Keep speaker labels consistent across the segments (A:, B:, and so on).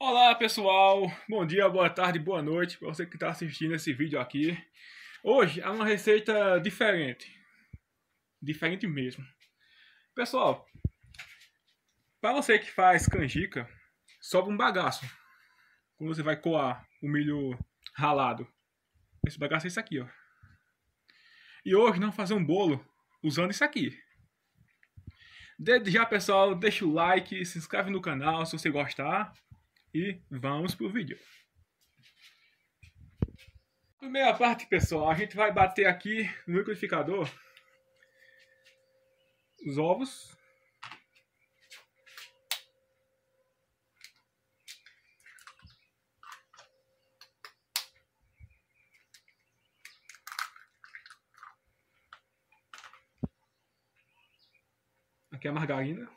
A: Olá pessoal, bom dia, boa tarde, boa noite para você que está assistindo esse vídeo aqui. Hoje é uma receita diferente mesmo. Pessoal, para você que faz canjica, sobra um bagaço quando você vai coar o milho ralado. Esse bagaço é isso aqui, ó. E hoje nós vamos fazer um bolo usando isso aqui. Desde já, pessoal, deixa o like, se inscreve no canal se você gostar. E vamos pro vídeo. Primeira parte, pessoal, a gente vai bater aqui no liquidificador os ovos. Aqui é a margarina.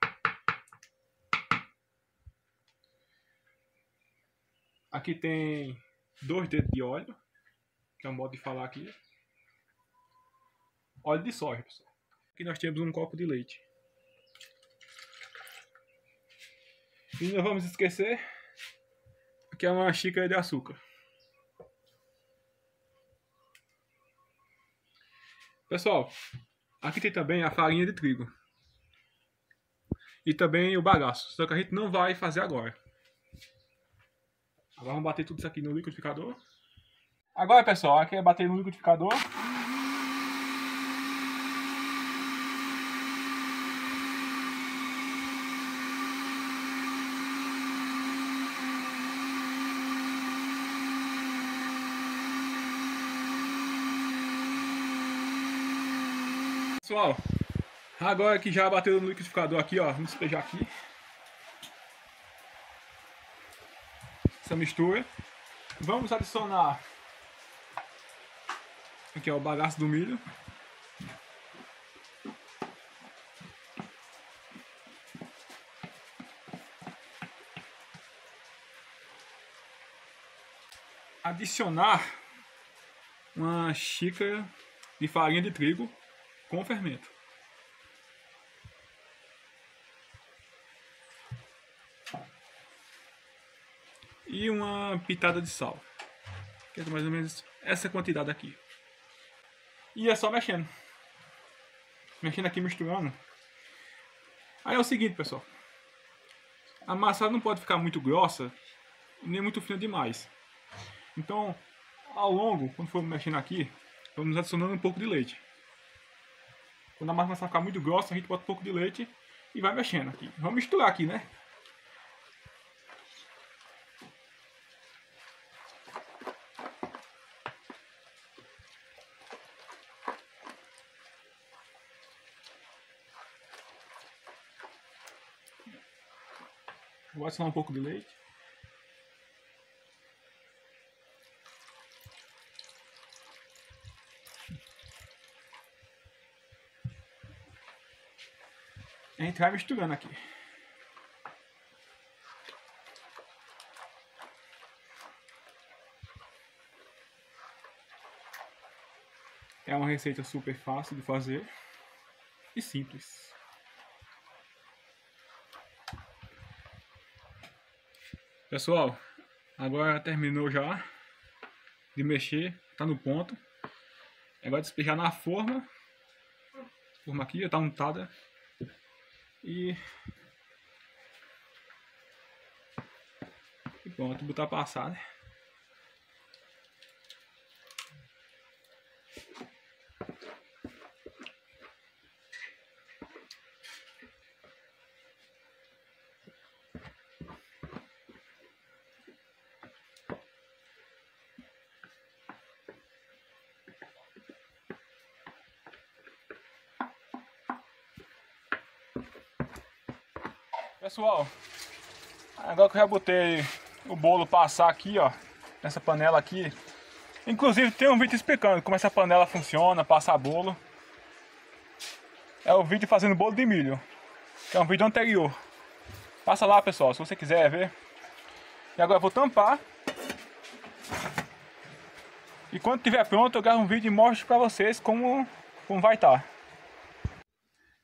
A: Aqui tem 2 dedos de óleo, que é um modo de falar aqui. Óleo de soja, pessoal. Aqui nós temos um copo de leite. E não vamos esquecer que é uma xícara de açúcar. Pessoal, aqui tem também a farinha de trigo. E também o bagaço, só que a gente não vai fazer agora. Agora vamos bater tudo isso aqui no liquidificador. Agora, pessoal, aqui é bater no liquidificador. Pessoal, agora que já bateu no liquidificador aqui, ó, vamos despejar aqui essa mistura. Vamos adicionar aqui, ó, o bagaço do milho. Adicionar uma xícara de farinha de trigo com fermento. E uma pitada de sal, que é mais ou menos essa quantidade aqui. E é só mexendo. Mexendo aqui, misturando. Aí é o seguinte, pessoal. A massa não pode ficar muito grossa, nem muito fina demais. Então, ao longo, quando for mexendo aqui, vamos adicionando um pouco de leite. Quando a massa começar a ficar muito grossa, a gente bota um pouco de leite e vai mexendo aqui. Vamos misturar aqui, né? Vou adicionar um pouco de leite. A gente vai misturando aqui. É uma receita super fácil de fazer e simples. Pessoal, agora terminou já de mexer, tá no ponto. Agora despejar na forma. A forma aqui já tá untada. E pronto, botar pra assar, né? Pessoal, agora que eu já botei o bolo pra assar aqui, ó, nessa panela aqui. Inclusive tem um vídeo explicando como essa panela funciona, passar bolo. É o vídeo fazendo bolo de milho, que é um vídeo anterior. Passa lá, pessoal, se você quiser ver. E agora eu vou tampar. E quando estiver pronto eu gravo um vídeo e mostro pra vocês como vai estar.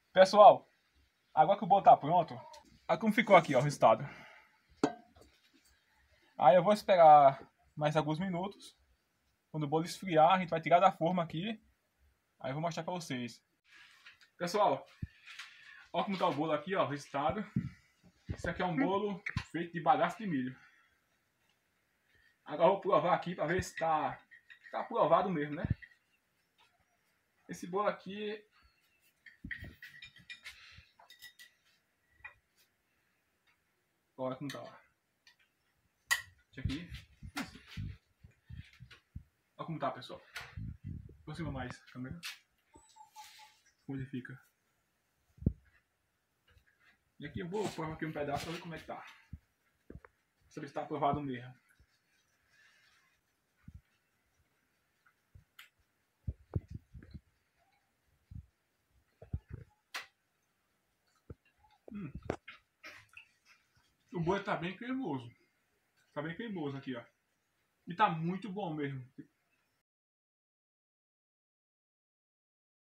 A: Pessoal, agora que o bolo tá pronto, olha como ficou aqui, ó, o resultado. Aí eu vou esperar mais alguns minutos. Quando o bolo esfriar, a gente vai tirar da forma aqui. Aí eu vou mostrar pra vocês. Pessoal, olha como tá o bolo aqui, ó, o resultado. Isso aqui é um bolo feito de bagaço de milho. Agora eu vou provar aqui pra ver se tá aprovado mesmo, né? Esse bolo aqui... Olha como tá, ó. Isso aqui. Olha como tá, pessoal. Aproxima mais a câmera. Como ele fica. E aqui eu vou provar aqui um pedaço pra ver como é que tá. Saber se tá aprovado mesmo. O bolo tá bem cremoso. Tá bem cremoso aqui, ó. E tá muito bom mesmo.